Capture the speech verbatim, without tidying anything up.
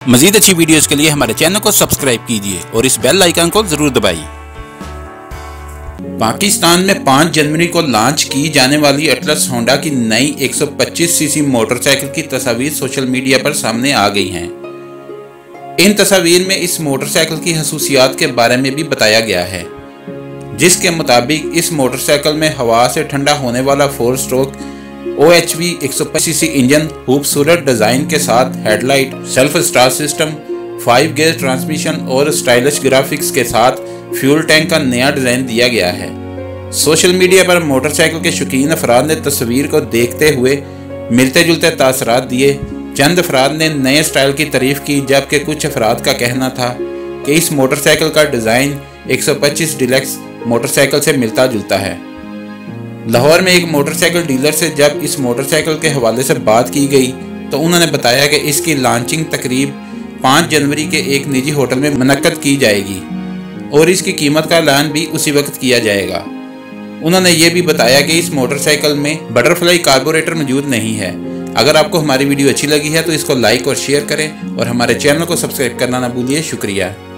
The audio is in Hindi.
मजीद अच्छी वीडियोस के लिए हमारे चैनल को सब्सक्राइब कीजिए और इस बेल आइकन को जरूर दबाइए। पाकिस्तान में पाँच जनवरी को लॉन्च की जाने वाली अटलस होंडा की नई एक सौ पच्चीस सीसी मोटरसाइकिल की तस्वीर सोशल मीडिया पर सामने आ गई हैं। इन तस्वीर में इस मोटरसाइकिल की खसूसियात के बारे में भी बताया गया है, जिसके मुताबिक इस मोटरसाइकिल में हवा से ठंडा होने वाला four stroke O H V एक सौ पच्चीस सीसी इंजन, खूबसूरत डिजाइन के साथ headlight, self start system, five gear transmission और स्टाइलिश ग्राफिक्स के साथ फ्यूल टैंक का नया डिजाइन दिया गया है। सोशल मीडिया पर मोटरसाइकिल के शौकीन अफराद ने तस्वीर को देखते हुए मिलते जुलते तासरात दिए। चंद अफराद ने नए स्टाइल की तारीफ की, जबकि कुछ अफराद का कहना था कि इस मोटरसाइकिल का डिज़ाइन एक सौ पच्चीस डिलक्स मोटरसाइकिल से मिलता जुलता है। लाहौर में एक मोटरसाइकिल डीलर से जब इस मोटरसाइकिल के हवाले से बात की गई तो उन्होंने बताया कि इसकी लॉन्चिंग तकरीब पाँच जनवरी के एक निजी होटल में मुनक्कद की जाएगी और इसकी कीमत का ऐलान भी उसी वक्त किया जाएगा। उन्होंने ये भी बताया कि इस मोटरसाइकिल में बटरफ्लाई कार्बोरेटर मौजूद नहीं है। अगर आपको हमारी वीडियो अच्छी लगी है तो इसको लाइक और शेयर करें और हमारे चैनल को सब्सक्राइब करना ना भूलिए। शुक्रिया।